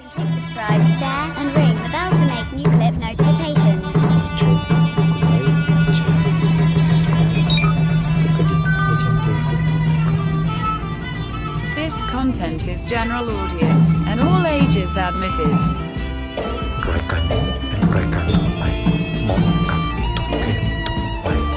Click subscribe, share, and ring the bell to make new clip notifications. ชมกดไลค์กดแชร์กด subscribe กดกระดิ่งให้ช่องเทคนิคต่อไปครับ This content is general audience and all ages admitted. รายการนี้เป็นรายการทั่วไปเหมาะกับทุกเพศทุกวัย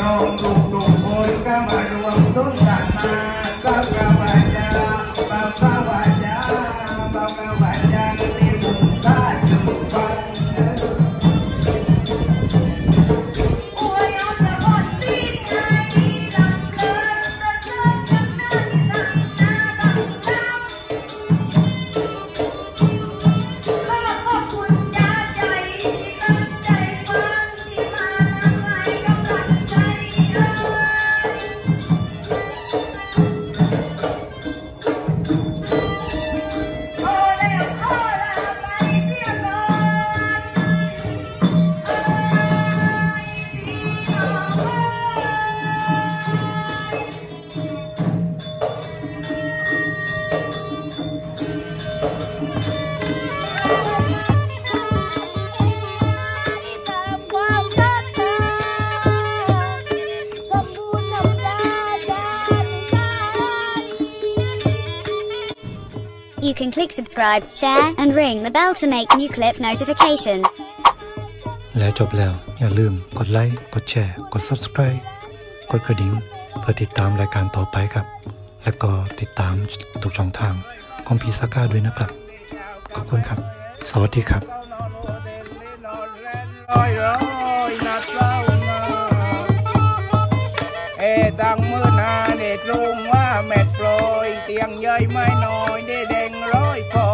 น้องทุกคนก็มารวมต้นกันมาสักกะวัจจาบัพพะวัจจาบัพพะวัจจาที่บุญตาจุฟัง You can click subscribe, share, and ring the bell to make new clip notification. และจบแล้วอย่าลืมกดไลค์กดแชร์กด Subscribe กดกระดิ่งเพื่อติดตามรายการต่อไปครับและก็ติดตามทุกช่องทางของพีซาก้าด้วยนะครับขอบคุณครับสวัสดีครับตังมือนาเด็ดรุงว่าแม่ปลอยเตียงเย้ยไม่น้อยได้แดงร้อยพอ